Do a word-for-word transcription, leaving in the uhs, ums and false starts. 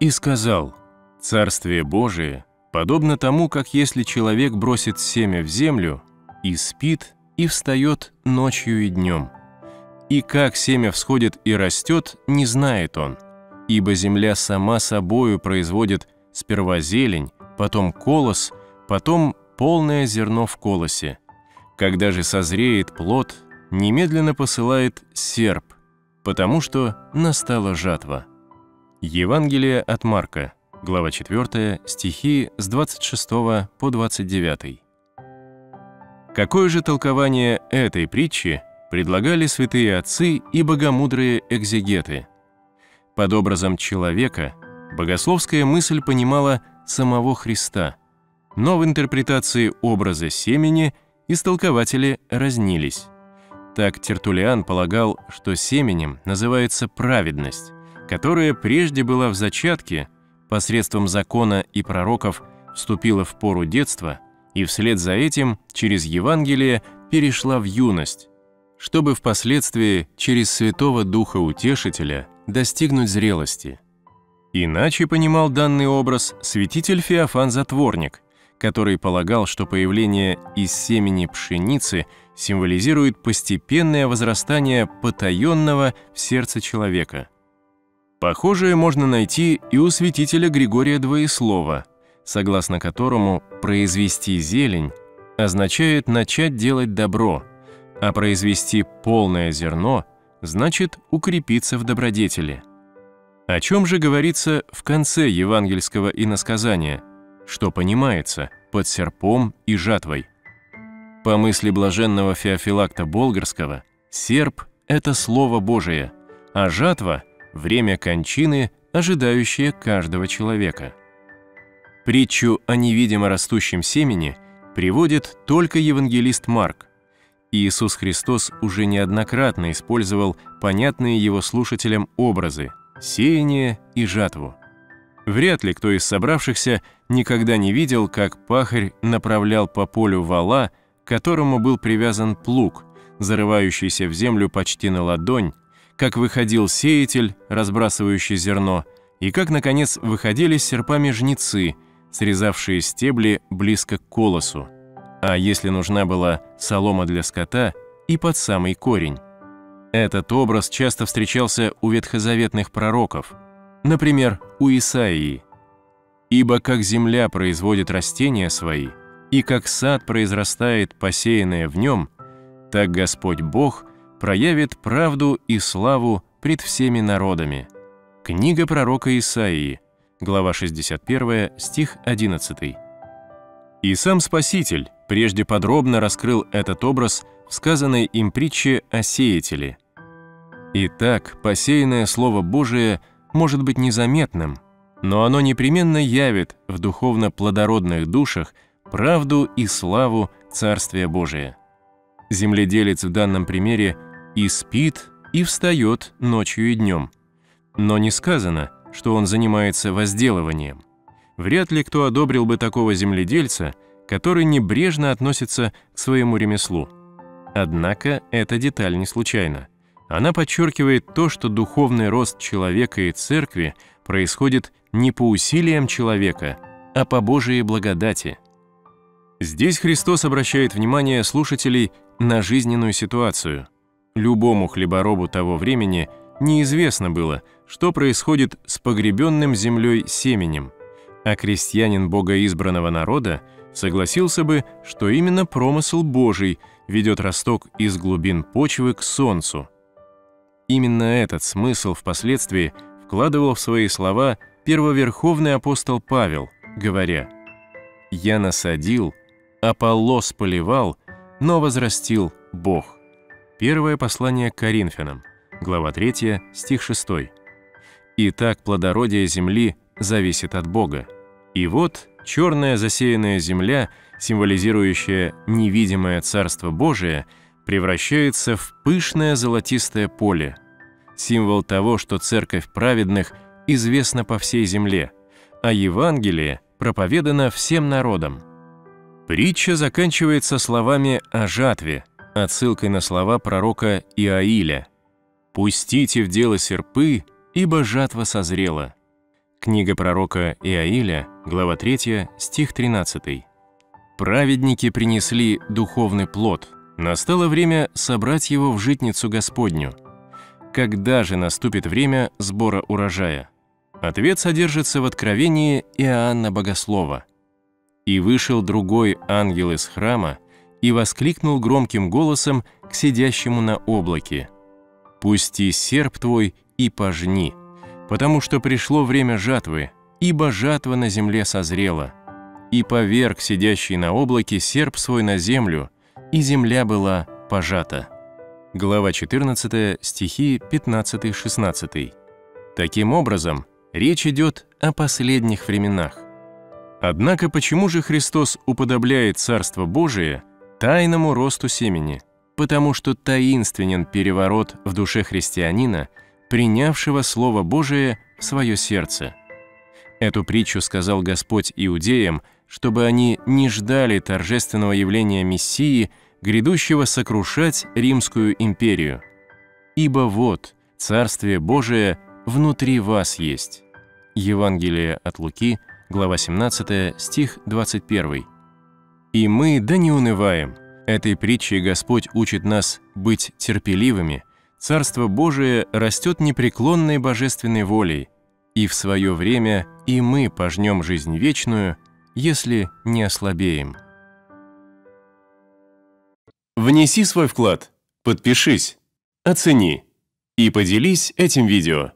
И сказал: «Царствие Божие подобно тому, как если человек бросит семя в землю, и спит, и встает ночью и днем. И как семя всходит и растет, не знает он, ибо земля сама собою производит сперва зелень, потом колос, потом полное зерно в колосе. Когда же созреет плод, немедленно посылает серп, потому что настала жатва». Евангелие от Марка, глава четвёртая, стихи с двадцать шестого по двадцать девятый. Какое же толкование этой притчи предлагали святые отцы и богомудрые экзегеты? Под образом человека богословская мысль понимала самого Христа, но в интерпретации образа семени истолкователи разнились. Так Тертуллиан полагал, что семенем называется праведность, которая прежде была в зачатке, посредством закона и пророков вступила в пору детства и вслед за этим через Евангелие перешла в юность, чтобы впоследствии через Святого Духа Утешителя достигнуть зрелости. Иначе понимал данный образ святитель Феофан Затворник, который полагал, что появление из семени пшеницы символизирует постепенное возрастание потаенного в сердце человека. Похожее можно найти и у святителя Григория Двоеслова, согласно которому произвести зелень означает начать делать добро, а произвести полное зерно значит укрепиться в добродетели. О чем же говорится в конце евангельского иносказания, что понимается под серпом и жатвой? По мысли блаженного Феофилакта Болгарского, серп – это Слово Божие, а жатва – время кончины, ожидающее каждого человека. Притчу о невидимо растущем семени приводит только евангелист Марк. Иисус Христос уже неоднократно использовал понятные его слушателям образы – сеяние и жатву. Вряд ли кто из собравшихся никогда не видел, как пахарь направлял по полю вола, к которому был привязан плуг, зарывающийся в землю почти на ладонь, как выходил сеятель, разбрасывающий зерно, и как, наконец, выходили с серпами жнецы, срезавшие стебли близко к колосу, а если нужна была солома для скота, и под самый корень. Этот образ часто встречался у ветхозаветных пророков, например, у Исаии. «Ибо как земля производит растения свои, и как сад произрастает посеянное в нем, так Господь Бог проявит правду и славу пред всеми народами». Книга пророка Исаии, глава шестьдесят первая, стих одиннадцатый. И сам Спаситель прежде подробно раскрыл этот образ в сказанной им притче о сеятеле. Итак, посеянное Слово Божие может быть незаметным, но оно непременно явит в духовно плодородных душах правду и славу Царствия Божия. Земледелец в данном примере и спит, и встает ночью и днем. Но не сказано, что он занимается возделыванием. Вряд ли кто одобрил бы такого земледельца, который небрежно относится к своему ремеслу. Однако эта деталь не случайна. Она подчеркивает то, что духовный рост человека и церкви происходит не по усилиям человека, а по Божией благодати. Здесь Христос обращает внимание слушателей на жизненную ситуацию. Любому хлеборобу того времени неизвестно было, что происходит с погребенным землей семенем, а крестьянин богоизбранного народа согласился бы, что именно промысел Божий ведет росток из глубин почвы к солнцу. Именно этот смысл впоследствии вкладывал в свои слова первоверховный апостол Павел, говоря: «Я насадил, Аполлос поливал, но возрастил Бог». Первое послание к Коринфянам, глава третья, стих шестой. Итак, плодородие земли зависит от Бога. И вот черная засеянная земля, символизирующая невидимое Царство Божие, превращается в пышное золотистое поле, символ того, что церковь праведных известна по всей земле, а Евангелие проповедано всем народам. Притча заканчивается словами о жатве, отсылкой на слова пророка Иаиля: «Пустите в дело серпы, ибо жатва созрела». Книга пророка Иаиля, глава третья, стих тринадцатый. «Праведники принесли духовный плод, настало время собрать его в житницу Господню. Когда же наступит время сбора урожая?» Ответ содержится в откровении Иоанна Богослова. «И вышел другой ангел из храма и воскликнул громким голосом к сидящему на облаке: „Пусти серп твой и пожни, потому что пришло время жатвы, ибо жатва на земле созрела. И поверг сидящий на облаке серп свой на землю, и земля была пожата». Глава четырнадцатая, стихи пятнадцатый-шестнадцатый. Таким образом, речь идет о последних временах. Однако почему же Христос уподобляет Царство Божие тайному росту семени? Потому что таинственен переворот в душе христианина, принявшего Слово Божие в свое сердце. Эту притчу сказал Господь иудеям, чтобы они не ждали торжественного явления Мессии, грядущего сокрушать Римскую империю. «Ибо вот, Царствие Божие внутри вас есть». Евангелие от Луки, глава семнадцатая, стих двадцать первый. И мы, да не унываем. Этой притчей Господь учит нас быть терпеливыми. Царство Божие растет непреклонной божественной волей, и в свое время и мы пожнем жизнь вечную, если не ослабеем. Внеси свой вклад, подпишись, оцени и поделись этим видео.